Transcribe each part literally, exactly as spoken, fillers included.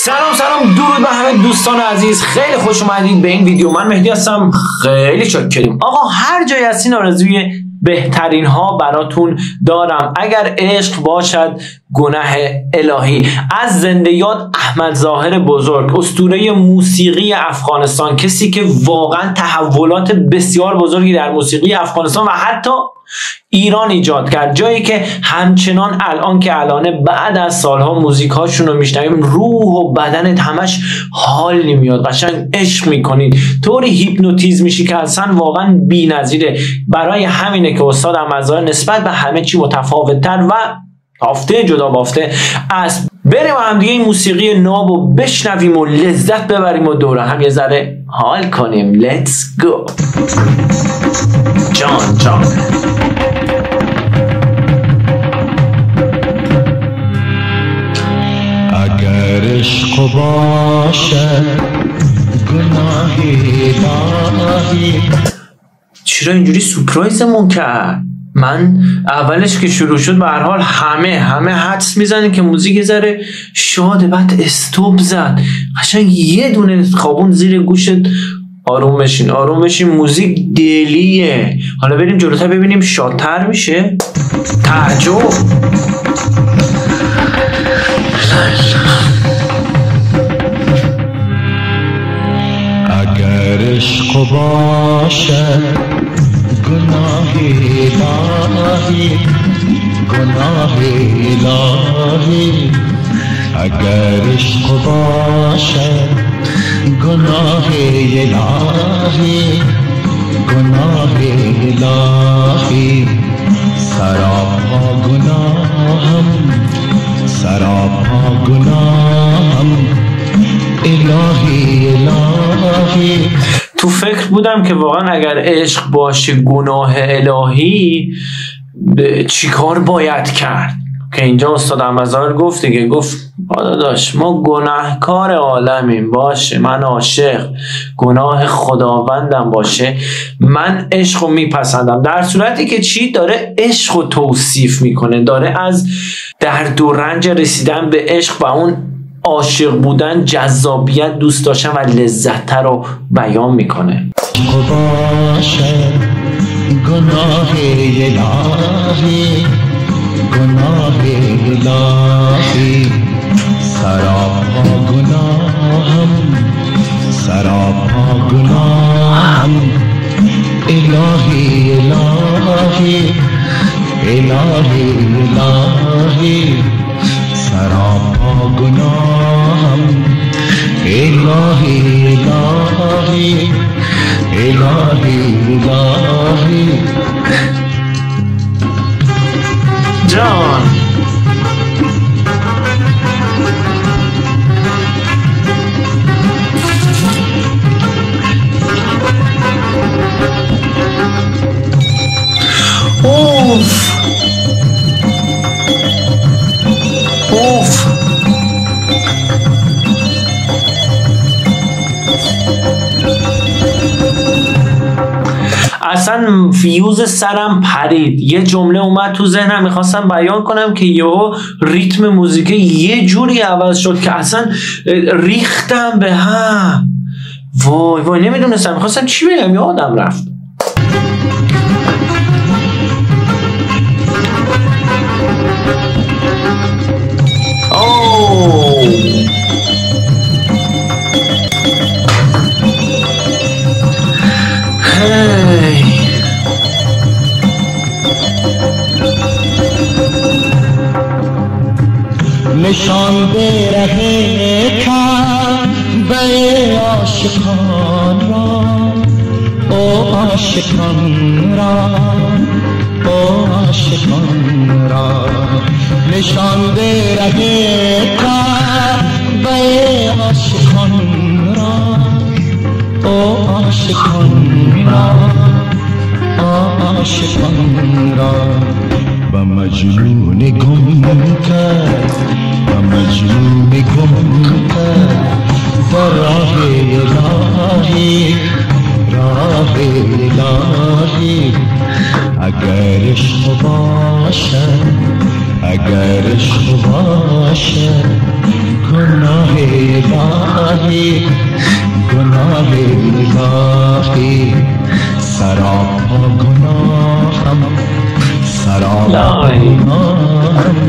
سلام سلام درود به همه دوستان عزیز، خیلی خوش اومدید به این ویدیو. من مهدی هستم، خیلی شاکریم. آقا هر جای هستین آرزوی بهترین ها براتون دارم. اگر عشق باشد گناه الهی، از زنده یاد احمد ظاهر بزرگ، اسطوره موسیقی افغانستان، کسی که واقعا تحولات بسیار بزرگی در موسیقی افغانستان و حتی ایران ایجاد کرد. جایی که همچنان الان که الانه بعد از سالها موزیک هاشون رو میشنویم روح و بدنت همش حال نمیاد، قشنگ عشق میکنید، طوری هیپنوتیزم میشی که اصلا واقعا بی‌نظیره. برای همینه که استاد احمد ظاهر نسبت به همه چی متفاوت‌تر و بافته جدا بافته است. بریم هم دیگه این موسیقی ناب و بشنویم و لذت ببریم و دوره هم یه ذره حال کنیم. Let's go. جان جان اگر عشق باشد گناه الهی. چرا اینجوری سورپرایزمون کرد؟ من اولش که شروع شد به هر حال همه همه حدس میزنه که موزیک یه ذره شاده، بعد استوب زد، قشنگ یه دونه خوابون زیر گوشت. آروم بشین آروم بشین، موزیک دلیه. حالا بریم جلوتر ببینیم شادتر میشه. تعجب. اگر عشق باشد گناه الهی، گناه الهی. اگر عشق باشد گناه الهی، گناه الهی. سراپا گناهم، سراپا گناهم، الهی الهی. تو فکر بودم که واقعا اگر عشق باشه گناه الهی چیکار باید کرد، که اینجا استاد احمد ظاهر گفت دیگه، گفت داداش ما گناهکار عالمیم، باشه من عاشق، گناه خداوندم باشه، من عشق رو میپسندم. در صورتی که چی داره؟ عشق رو توصیف میکنه، داره از درد و رنج رسیدن به عشق و اون عاشق بودن، جذابیت، دوست داشتن و لذت رو بیان میکنه. گناه الهی، گناه الهی. سراپا گناهم، سراپا گناهم، الهی الهی، الهی الهی. سراپا گناهم، الهی الهی، الهی الهی. جان اوف اوف. اصلا فیوز سرم پرید، یه جمله اومد تو ذهنم میخواستم بیان کنم که یهو ریتم موزیک یه جوری عوض شد که اصلا ریختم به هم. وای وای نمیدونستم میخواستم چی بگم، یادم رفت. اوه هی نشان به ره کعبه عاشقان را، او عاشقان را، او عاشقان را. نشان به ره کعبه عاشقان را، او عاشقان را، عاشقان را. و مجنون گم کرد، و مجنون گم کرد در راه الهی، راه الهی. اگر عشق باشد، اگر عشق باشد گناه الهی گناه الهی سراپا گناهم سراپا گناهم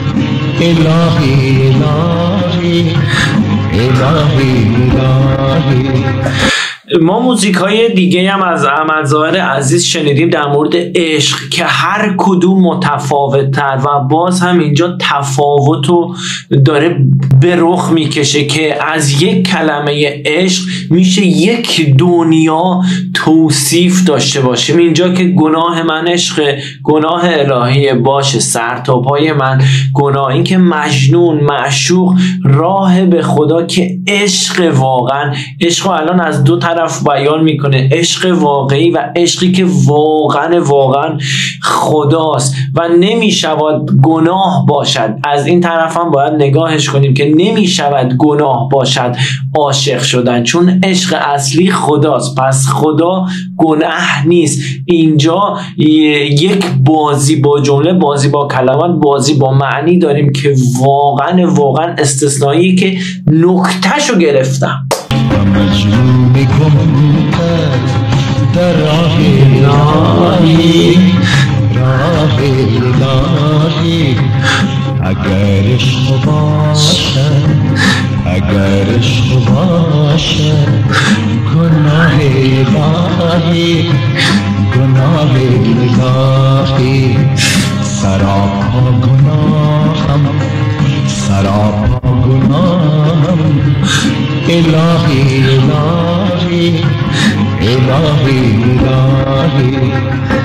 الهی الهی الهی الهی. ما موزیک های دیگه هم از احمد ظاهر عزیز شنیدیم در مورد عشق که هر کدوم متفاوت تر و باز هم اینجا تفاوت رو داره به رخ میکشه که از یک کلمه عشق میشه یک دنیا توصیف داشته باشیم. اینجا که گناه من عشق، گناه الهی باشه سر تا پای من گناه، این که مجنون معشوق راه به خدا که عشق واقعا، عشق الان از دو طرف بیان میکنه، عشق واقعی و عشقی که واقعا واقعا خداست و نمیشود گناه باشد. از این طرف هم باید نگاهش کنیم که نمیشود گناه باشد عاشق شدن، چون عشق اصلی خداست. پس خدا گناه نیست. اینجا یک بازی با جمله، بازی با کلمات، بازی با معنی داریم که واقعا واقعا استثنایی که نکتهشو گرفتم. مجنون گم کرد در راه الهی راه الهی. اگر عشق باشد اگر عشق باشد گناه الهی گناه الهی سراپا گناهم سراپا گناهم الهی الهی الهی الهی.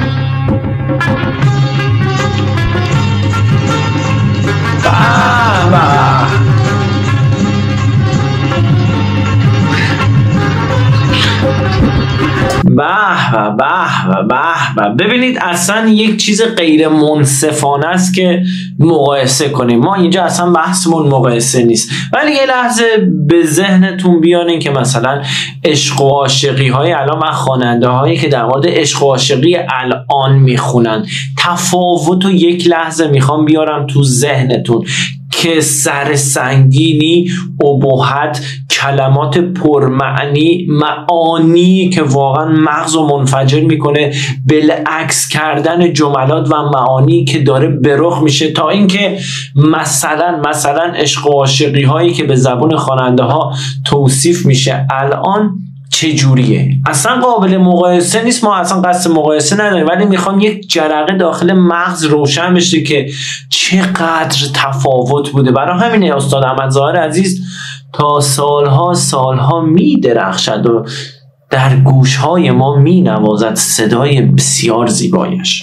به به به به. ببینید اصلا یک چیز غیر منصفانه است که مقایسه کنیم. ما اینجا اصلا بحثمون مقایسه نیست، ولی یه لحظه به ذهنتون بیانین که مثلا عشق و عاشقی های الان و خواننده هایی که در مورد عشق و عاشقی الان میخونن، تفاوت رو یک لحظه میخوام بیارم تو ذهنتون که سر سنگینی، ابهت، کلمات پرمعنی، معانی که واقعا مغز رو منفجر میکنه، بالعکس کردن جملات و معانی که داره به رخ میشه، تا اینکه مثلا مثلا عشق و عاشقی هایی که به زبون خواننده ها توصیف میشه الان چجوریه. اصلا قابل مقایسه نیست. ما اصلا قصد مقایسه نداریم، ولی میخوام یک جرقه داخل مغز روشن بشه که چقدر تفاوت بوده. برای همینه استاد احمد ظاهر عزیز تا سالها سالها می درخشد و در گوشهای ما می نوازد صدای بسیار زیبایش.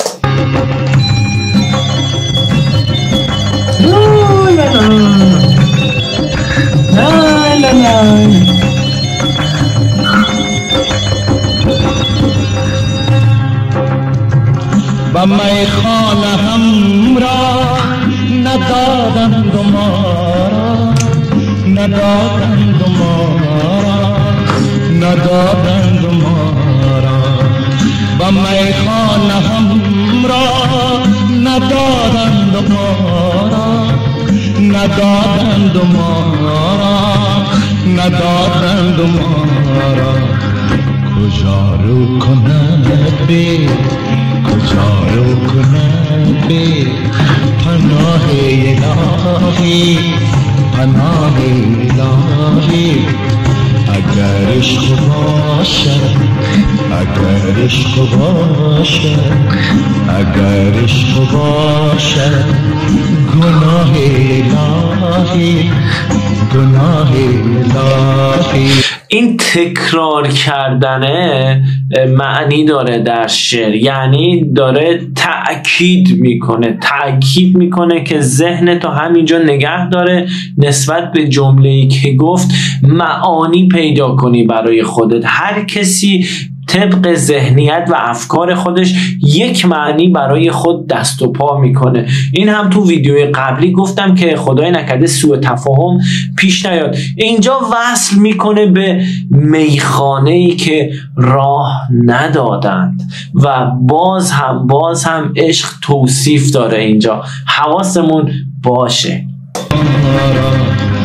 و میخانه هم را ندادند ما را ندادند ما را ندادند ما را و میخانه هم را ندادند ما را ندادند ما را ندادند ما را. کجا رو کند به کجا رو کند به پناه الهی پناه الهی. اگر عشق باشد اگر عشق باشد اگر عشق باشد گناه الهی گناه الهی. این تکرار کردنه معنی داره در شعر، یعنی داره تأکید میکنه تأکید میکنه که ذهن تو همینجا نگه داره، نسبت به جمله‌ای که گفت معانی پیدا کنی برای خودت. هر کسی طبق ذهنیت و افکار خودش یک معنی برای خود دست و پا میکنه. این هم تو ویدیوی قبلی گفتم که خدای نکرده سوء تفاهم پیش نیاد. اینجا وصل میکنه به میخانه‌ای که راه ندادند و باز هم باز هم عشق توصیف داره اینجا. حواسمون باشه.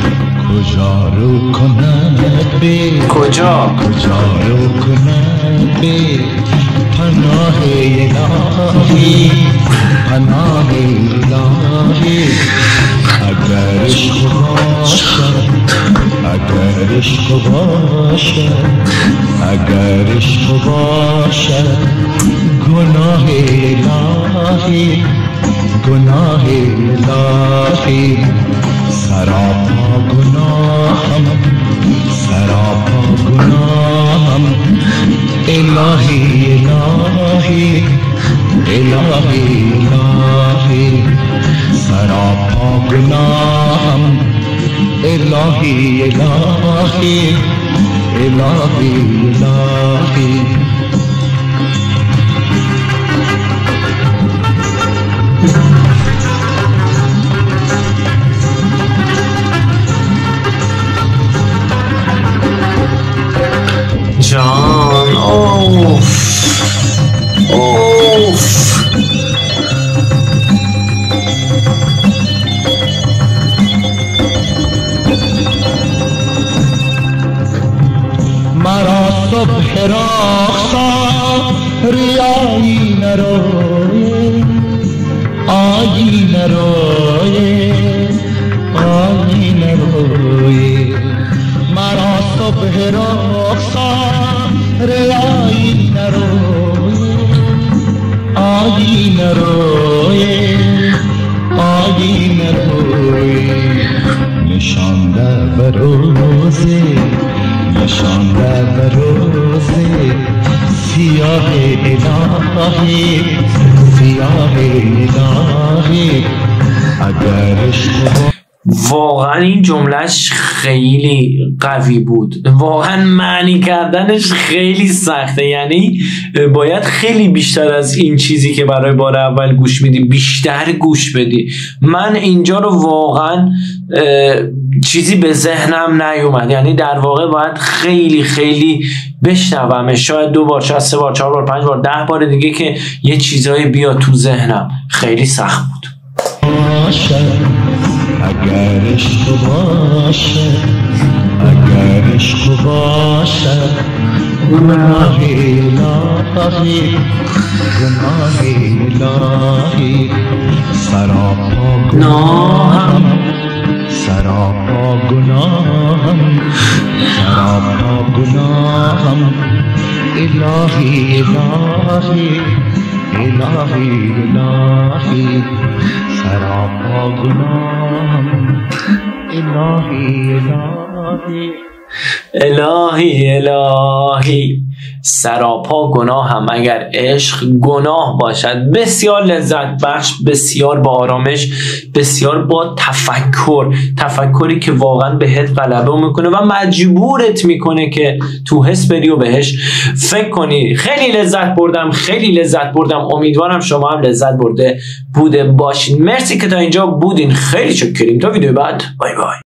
کجا رو کند به کجا کجا رو کند به پناه الهی پناه الهی اگر عشق باشد اگر عشق باشد اگر عشق باشد گناه الهی گناه الهی سراپا گناهم سراپا گناهم الهی الهی الهی الهی سراپا گناهم الهی الهی الهی الهی جان اوف اوف مرا صبح راخا ریایی نروی آیی نروی آیی نروی مرا صبح راخا ریایی نروی آیی نروی آیی نروی نشانده بروزی نشانده بروزی سیاه الهی سیاه الهی اگر عشق واقعا این جملهش خیلی قوی بود، واقعا معنی کردنش خیلی سخته، یعنی باید خیلی بیشتر از این چیزی که برای بار اول گوش میدی بیشتر گوش بدی. من اینجا رو واقعا چیزی به ذهنم نیومد، یعنی در واقع باید خیلی خیلی بشنوم، شاید دو بار شاید سه بار چهار بار پنج بار ده بار دیگه که یه چیزایی بیاد تو ذهنم. خیلی سخت بود. اگر عشق باشد اگر عشق باشد گناه الهی گناه الهی سراپا گناهم سراپا گناهم سراپا گناهم الهی الهی الهی الهی سراپا گناهم الهی الهی الهی الهی سراپا گناهم اگر عشق گناه باشد. بسیار لذت بخش، بسیار با آرامش، بسیار با تفکر، تفکری که واقعا بهت غلبه میکنه و مجبورت میکنه که تو حس بری و بهش فکر کنی. خیلی لذت بردم، خیلی لذت بردم. امیدوارم شما هم لذت برده بوده باشین. مرسی که تا اینجا بودین، خیلی شکریم. تا ویدیو بعد، بای بای.